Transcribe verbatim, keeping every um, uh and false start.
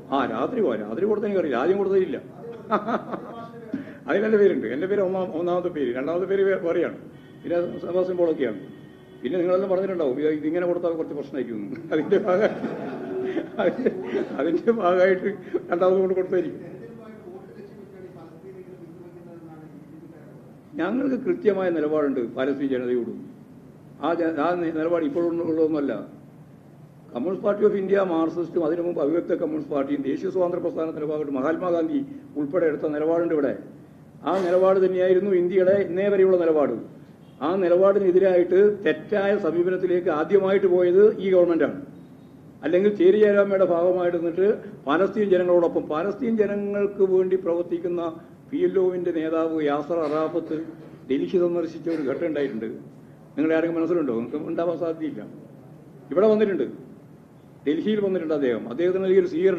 ആ രാത്രി പോവാ, രാത്രി കൊടുത്ത എനിക്കറിയില്ല, ആദ്യം കൊടുത്തതില്ല. അതിനെൻ്റെ പേരുണ്ട്. എൻ്റെ പേര് ഒന്നാം ഒന്നാമത്തെ പേര്, രണ്ടാമത്തെ പേര് പറയാണ്, പിന്നെ സഭാ സിംബോളൊക്കെയാണ്. പിന്നെ നിങ്ങളെല്ലാം പറഞ്ഞിട്ടുണ്ടാവും ഇതിങ്ങനെ കൊടുത്താൽ കുറച്ച് പ്രശ്നമായിരിക്കും. അതിൻ്റെ ഭാഗമായിട്ട് അതിൻ്റെ അതിൻ്റെ ഭാഗമായിട്ട് രണ്ടാമത് കൊണ്ട് കൊടുത്തായിരിക്കും. ഞങ്ങൾക്ക് കൃത്യമായ നിലപാടുണ്ട് പാലസ്തീൻ ജനതയോടും. ആ ആ നിലപാട് ഇപ്പോഴുള്ളതൊന്നുമല്ല. കമ്മ്യൂണിസ്റ്റ് പാർട്ടി ഓഫ് ഇന്ത്യ, മാർക്സിസ്റ്റും അതിനു മുമ്പ് അവിഭക്ത കമ്മ്യൂണിസ്റ്റ് പാർട്ടിയും ദേശീയ സ്വാതന്ത്ര്യ പ്രസ്ഥാനത്തിന്റെ ഭാഗത്ത് മഹാത്മാഗാന്ധി ഉൾപ്പെടെ എടുത്ത നിലപാടുണ്ട് ഇവിടെ. ആ നിലപാട് തന്നെയായിരുന്നു ഇന്ത്യയുടെ ഇന്നേ വരെയുള്ള നിലപാട്. ആ നിലപാടിനെതിരായിട്ട് തെറ്റായ സമീപനത്തിലേക്ക് ആദ്യമായിട്ട് പോയത് ഈ ഗവൺമെന്റാണ്. അല്ലെങ്കിൽ ചേരിചേരാമയുടെ ഭാഗമായിട്ട് നിന്നിട്ട് പാലസ്തീൻ ജനങ്ങളോടൊപ്പം പാലസ്തീൻ ജനങ്ങൾക്ക് വേണ്ടി പ്രവർത്തിക്കുന്ന പി എൽ ഒവിന്റെ നേതാവ് യാസർ അറാഫത്ത് ഡൽഹി സന്ദർശിച്ച ഒരു ഘട്ടം ഉണ്ടായിട്ടുണ്ട്. നിങ്ങളുടെ ആരെങ്കിലും മനസ്സിലുണ്ടോ? നിങ്ങൾക്ക് ഉണ്ടാവാൻ സാധ്യതയില്ല. ഇവിടെ വന്നിട്ടുണ്ട്, ഡൽഹിയിൽ വന്നിട്ടുണ്ട് അദ്ദേഹം. അദ്ദേഹത്തിന് നൽകിയൊരു സ്വീകരണം